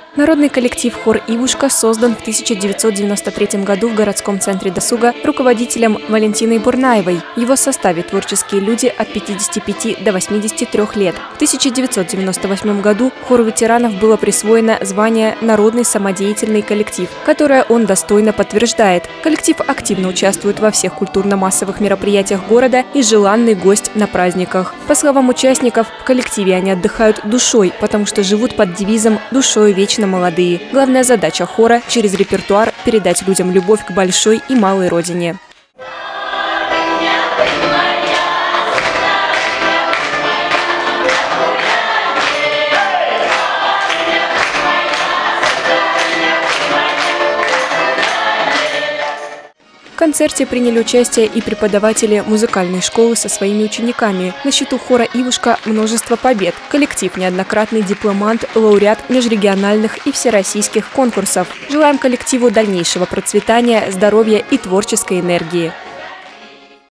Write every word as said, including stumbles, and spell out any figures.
Народный коллектив «Хор Ивушка» создан в тысяча девятьсот девяносто третьем году в городском центре досуга руководителем Валентиной Бурнаевой. В его составе творческие люди от пятидесяти пяти до восьмидесяти трёх лет. В тысяча девятьсот девяносто восьмом году хору ветеранов было присвоено звание «Народный самодеятельный коллектив», которое он достойно подтверждает. Коллектив активно участвует во всех культурно-массовых мероприятиях города и желанный гость на праздниках. По словам участников, в коллективе они отдыхают душой, потому что живут под девизом «Душою вечно молодые». Главная задача хора – через репертуар передать людям любовь к большой и малой родине. В концерте приняли участие и преподаватели музыкальной школы со своими учениками. На счету хора «Ивушка» множество побед. Коллектив – неоднократный дипломант, лауреат межрегиональных и всероссийских конкурсов. Желаем коллективу дальнейшего процветания, здоровья и творческой энергии.